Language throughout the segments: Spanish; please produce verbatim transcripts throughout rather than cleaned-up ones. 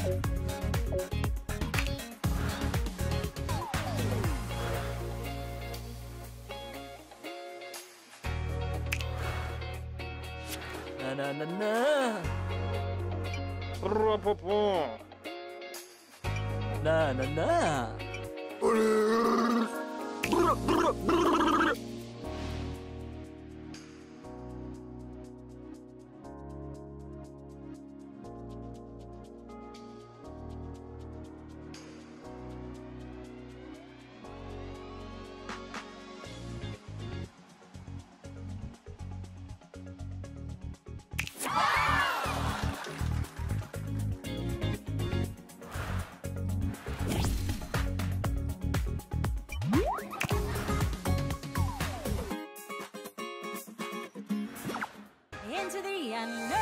Na na na na. Na na na. Into the unknown,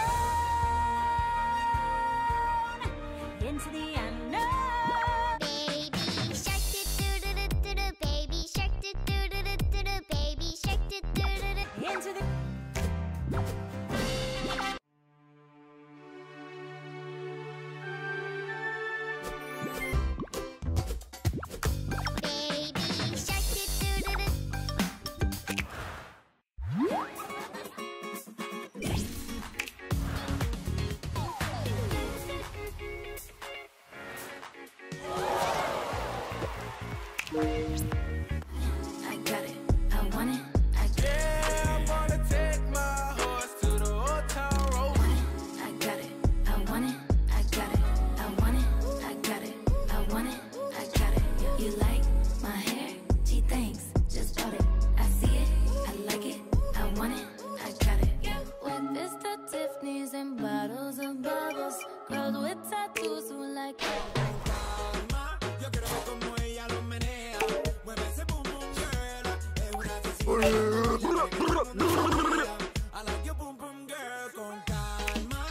into the unknown. Baby shark do do do do do do, baby shark do do do do do do, baby shark do do do do. Into the Baby shark do do do do. I got it, I want it, I got it. Yeah, I'm gonna take my horse to the old town road. I got it, I want it, I got it, I want it, I got it, I want it, I got it. You like my hair? Gee, thanks, just bought it. I see it, I like it, I want it, I got it. With Mister Tiffany's and bottles of bubbles, girls with tattoos who like Calma, yo quiero ver cómo ella lo menea. Mueve ese boom boom girl. Es una asesina. I like your boom boom girl. Con calma.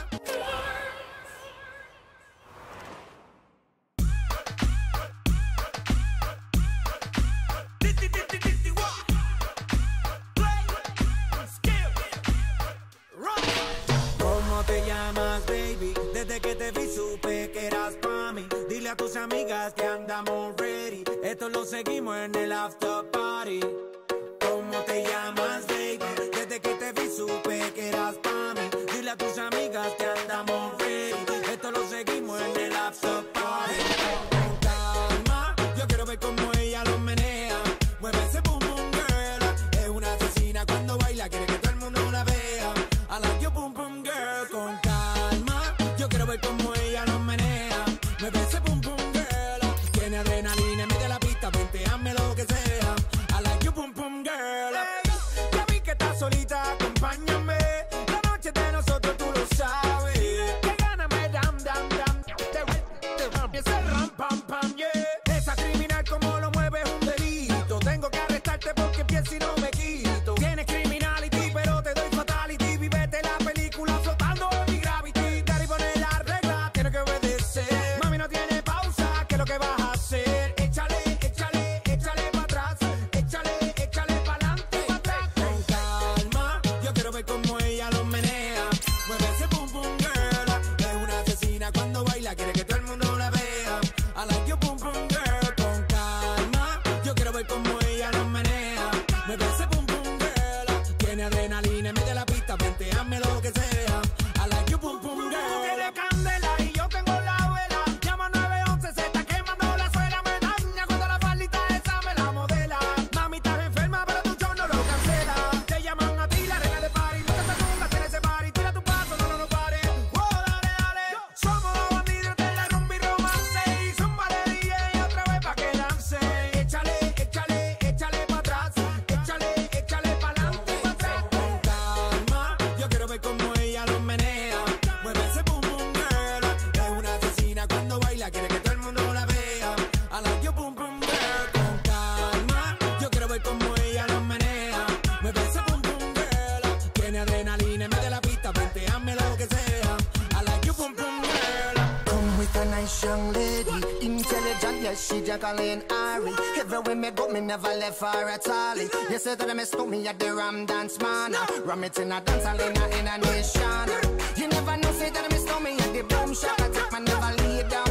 ¿Cómo te llamas, baby? Desde que te vi supe que eras pa' mí. Dile a tus amigas que andamos ready. Esto lo seguimos en el after party. ¿Cómo te llamas, baby? Desde que te vi supe que eras pa' mí. Dile a tus amigas que andamos ready. Esto lo seguimos en el after party. Con calma, yo quiero ver cómo ella lo menea. Mueve ese boom boom girl. Es una asesina cuando baila, quiere que todo el mundo la vea. I like your boom boom girl. Con calma, yo quiero ver cómo ella lo menea. Mueve ese boom boom girl. Tiene adrenalina en medio de la pista, vente, hazme lo que sea. I like your boom boom girl. Hey, ya vi que estás solita, acompáñame. La noche es de nosotros, tú lo sabes. Que gana me dam dam dam. Te voy ese ram pam pam, yeah. Esa criminal como lo mueve es un delito. Tengo que arrestarte porque pienso y no me quito. Tienes criminality, pero te doy fatality. Vívete la película flotando en mi gravity. Cari pone la regla, tiene que obedecer. Mami no tiene pausa, ¿qué es lo que vas a hacer? Échale, échale, échale pa' atrás. Échale, échale pa'lante, pa' atrás. Con calma, yo quiero ver cómo ella lo menea. Mueve ese boom boom girl. Es una asesina cuando baila, quiere que todo el mundo la vea. I like your boom boom girl. Con calma, yo quiero ver cómo ella lo menea. Mueve ese boom boom girl. Tiene adrenalina en medio de la pista, vente, hazme lo que sea. I like your boom boom girl. Tú tienes candela y yo tengo la vela. Llama nueve once, se está quemando la suela. Me daña cuando la faldita esa me la modela. Mami, estás enferma, pero tu show no lo cancela. Te llaman a ti, la reina de party. No te segundas, tienes ese party. Tira tu paso, no, no, no pares. Oh, dale, dale. Somos los bandidos de la rumba y romance. Y zúmbale D J y otra vez pa' que lance. Échale, échale, échale pa' atrás. Échale, échale pa'lante, pa' atrás. Con calma, yo quiero ver cómo ella lo menea. Mueve ese boom boom girl. Es una asesina cuando baila, quiere que todo el mundo la vea. I like your boom boom girl. Con calma, yo quiero ver cómo ella lo menea. Mueve ese boom boom girl. Tiene adrenalina en medio de la pista, vente, hazme lo que sea. I like your boom boom girl. Come with a nice young lady, intelligent, yes, she Jacqueline Ari. Everywhere me go, me never left her at all. You said that me stole me at the Ram Dance Man. Ram it in a dance hall in a, in a nation. You never know, say that me stole me at the Boom Shop. I take my never lay down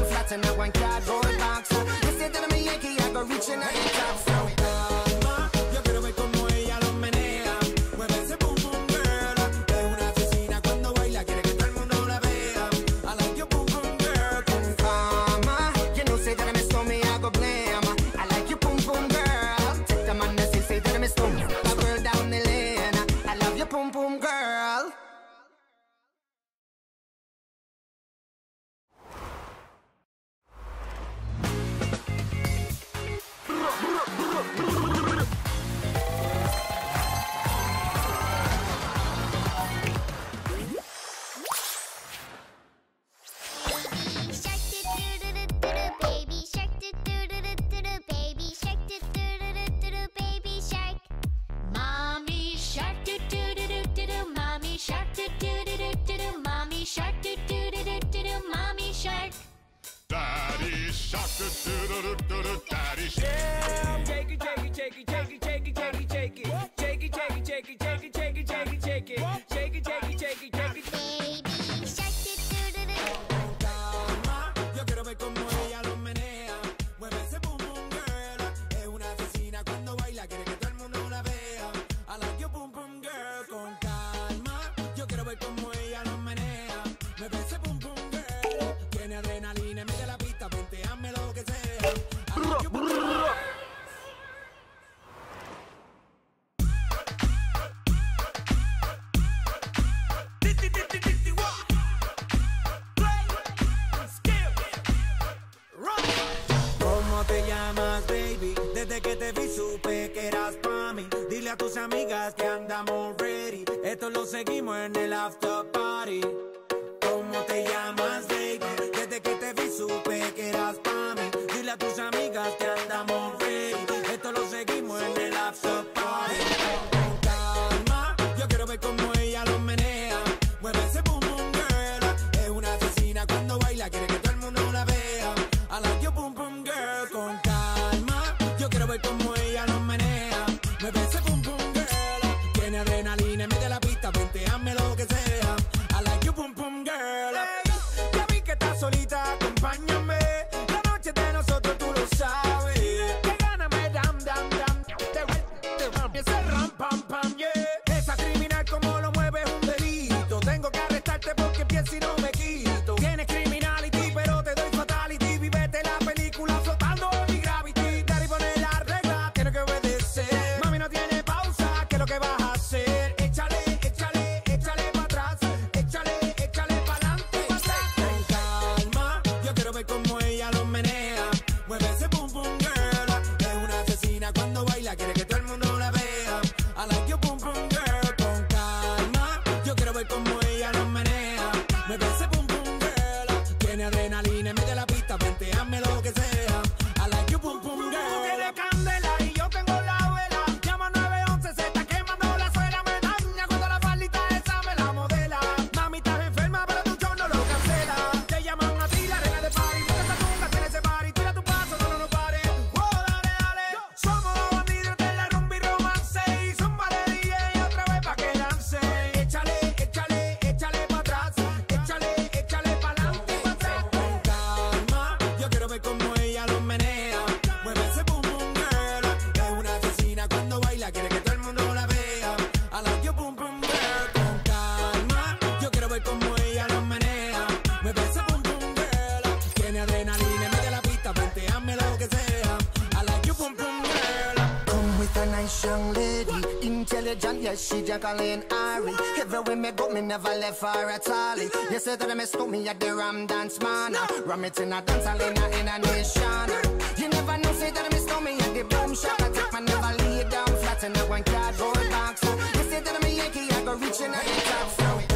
Daddy shake. Yeah, shake it, shake it, shake it, shake it, shake it, shake it, shake it. Shake it, shake it, shake it, shake it, shake it, shake it, shake it. Shake it, shake it, shake it, shake it. Baby shark do do do do. Calma, yo quiero ver cómo ella lo menea. Mueve ese boom boom girl. Es una asesina cuando baila, quiere que todo el mundo la vea. I like your boom boom girl. Con calma, yo quiero ver cómo ella lo menea. Mueve ese boom boom girl. Tiene adrenalina, mete la pista, vente, hazme lo que sea. I like your boom boom girl. ¿Cómo te llamas, baby? Desde que te vi supe que eras pa' mí. Dile a tus amigas que andamos ready. Esto lo seguimos en el after party. ¿Cómo te llamas, baby? Desde que te vi supe que eras pa' mí. Dile a tus amigas que andamos ready. Esto lo seguimos en el after party. Con calma, yo quiero ver cómo ella lo menea. Mueve ese boom boom girl. Es una asesina cuando baila, quiere que todo el mundo la vea. I like your boom boom girl. Con calma, yo quiero ver cómo ella lo menea. Mueve ese boom boom girl. Tiene adrenalina, mete la pista, vente, hazme lo que sea. I like your boom boom girl. Hey, ya vi que estás solita, acompáñame. La noche de nosotros tú lo sabes. Que gana me dam dam dam. Te te rompiese ram pam pam yeah. Esa criminal como lo mueve es un delito. Tengo que arrestarte porque pienso y no me quito. Tienes criminality pero te doy fatality. Vivete la película flotando en mi gravity. Daddy pone la regla, tiene que obedecer. Mami no tiene pausa, ¿qué es lo que vas a hacer? Échale, échale, échale pa' atrás. Échale, échale pa' adelante, pa' atrás. Con calma, yo quiero ver cómo ella lo menea. Mueve ese boom boom girl. Es una asesina cuando baila, quiere que todo el mundo la vea. I like your boom boom girl. Con calma, yo quiero ver cómo ella lo menea. Mueve ese boom boom girl. Tiene adrenalina, mete la pista, vente, hazme lo que sea. I like your boom boom girl. Tú tienes candela y yo tengo la vela. Llama nueve once, se está quemando la suela. Me daña cuando la faldita esa me la modela. Mami, estás enferma, pero tu show no lo cancela. Te llaman a ti, la reina de party. Porque esa tunga tiene ese party. Tira tu paso, no, no, no pares. Oh, dale, dale. Somos los bandidos de la rumba y romance. Y zumba de D J otra vez pa' que dance. Échale, échale, échale pa' atrás. Échale, échale pa' adelante y pa' atrás. Con calma, yo quiero ver cómo ella lo menea. Mueve ese boom boom girl. Es una asesina cuando baila, quiere que todo el mundo la vea. I like your boom boom girl. Con calma, yo quiero ver cómo ella lo menea. Mueve ese boom boom girl. Tiene adrenalina, mete la pista, vente, hazme lo que sea. I like your boom boom girl. Come with a nice young lady, intelligent, yes, she Jacqueline Ari. Everywhere me go, me never left her at all. You say that I miss me at the Ram Dance Man. Ram it in a dance hall in a, in a nation. You never know, say that I miss me at the boom shop. I take my never lay down flat in a one cardboard box. You say that I'm a Yankee, I go reaching at the top. So